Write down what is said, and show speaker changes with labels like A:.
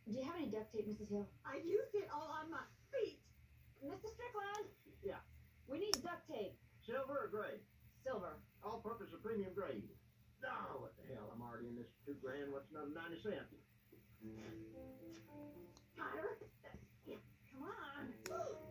A: Do you have any duct tape, Mrs. Hill?
B: I used it all on my feet.
A: Mr. Strickland?
C: Yeah.
A: We need duct tape.
C: Silver or gray?
A: Silver.
C: All purpose or premium grade? Oh, what the hell? I'm already in this $2,000. What's another 90 cents?
B: Potter? Yeah, come on.